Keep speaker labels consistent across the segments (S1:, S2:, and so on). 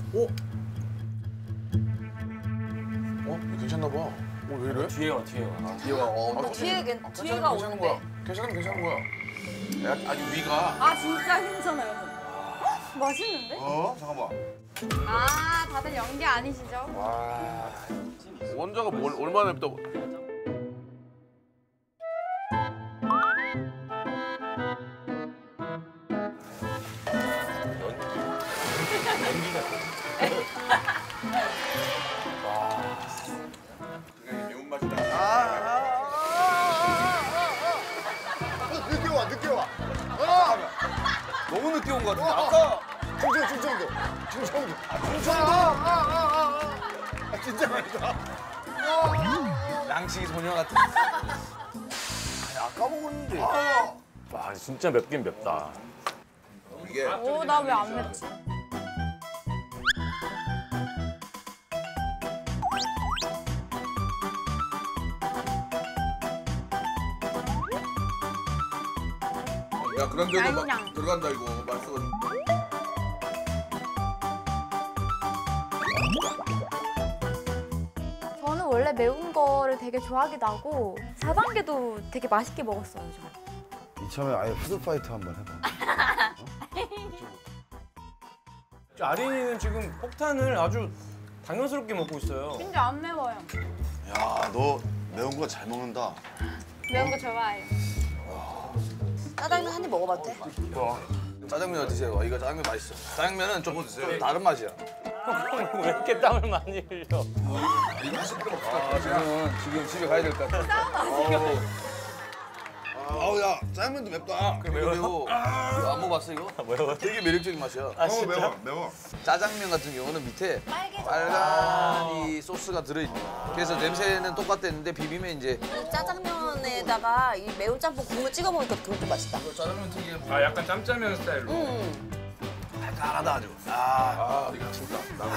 S1: 어? 괜찮나 봐. 왜 이래?
S2: 뒤에 와, 뒤에 와.
S1: 뒤에 와.
S3: 뒤에가 오는데.
S1: 괜찮은 거야. 아직 위가.
S3: 아 진짜 괜찮아요. 맛있는데?
S1: 잠깐만.
S3: 아 다들 연기 아니시죠?
S1: 와. 원자가 얼마나 맵다고.
S4: 늦게 와.
S1: 너무 늦게 온 것 같은데. 아까
S4: 충청도. 충청도. 진짜 맛있다.
S1: 양식이 소녀 같은. 아까 먹었는데.
S2: 와, 진짜 맵긴 맵다.
S1: 이게.
S3: 오 나 왜 안 맵지?
S1: 야 그런데도
S3: 양념.
S1: 막 들어간다 이거 맛있어.
S5: 저는 원래 매운 거를 되게 좋아하기도 하고 4단계도 되게 맛있게 먹었어요, 저.
S4: 이참에 아예 푸드파이트 한번 해봐.
S2: 아린이는 지금 폭탄을 아주 당연스럽게 먹고 있어요.
S3: 진짜 안 매워요.
S4: 야, 너 매운 거 잘 먹는다.
S3: 매운 거 좋아해요.
S6: 짜장면 한 입 먹어봐도 돼?
S1: 짜장면 드세요. 이거 짜장면 맛있어. 짜장면은 좀 다른 맛이야.
S2: 왜 이렇게 땀을 많이 흘려?
S1: 지금 집에 가야 될 것 같아. 아우 야 짜장면도 맵다.
S2: 그래, 매워요?
S1: 매워. 이거 안 먹어봤어 이거?
S2: 매워요?
S1: 되게 매력적인 맛이야.
S2: 아, 진짜?
S4: 매워.
S1: 짜장면 같은 경우는 밑에 빨간 이 소스가 들어있네. 그래서 냄새는 똑같았는데 비비면 이제
S6: 이 짜장면에다가 이 매운 짬뽕 국물 찍어 먹으니까 그것도 맛있다.
S1: 짜장면 특유의
S2: 아, 약간 짬짜면 스타일로.
S1: 칼칼하다 아주. 이거 진짜.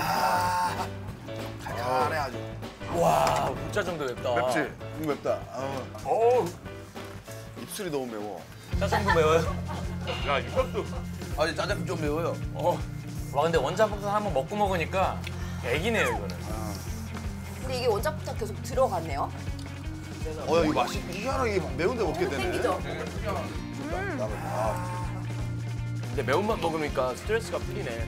S1: 칼칼해 아주.
S2: 와, 무짜정도 맵다.
S4: 맵지? 이거 맵다.
S2: 어우,
S4: 입술이 너무 매워.
S2: 짜장도 매워요? 야, 이것도.
S1: 아니 짜장면 좀 매워요.
S2: 와, 근데 원자폭탄 한번 먹고 먹으니까 애기네요, 이거는.
S6: 근데 이게 원자폭탄 계속 들어갔네요.
S4: 야, 이거 맛이 희한하게 매운데 먹게 되네.
S6: 땡기죠?
S2: 근데 매운맛 먹으니까 스트레스가 풀리네.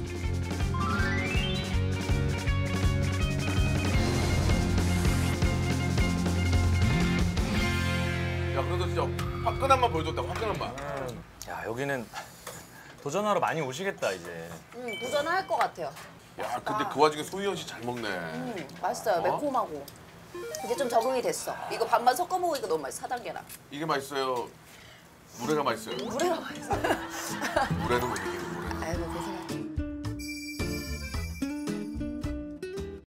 S1: 야 그래도 진짜 화끈한 맛 보여줬다. 화끈한 맛.
S2: 야, 여기는 도전하러 많이 오시겠다, 이제.
S6: 도전할 것 같아요.
S1: 야 근데 그 와중에 소희연 씨 잘 먹네.
S6: 맛있어요. 매콤하고. 이제 좀 적응이 됐어. 이거 반반 섞어 먹으니까 너무 맛있어. 4단계랑.
S1: 이게 맛있어요. 물회가 맛있어요.
S6: 물회가 맛있어.
S1: 물회는 뭐냐?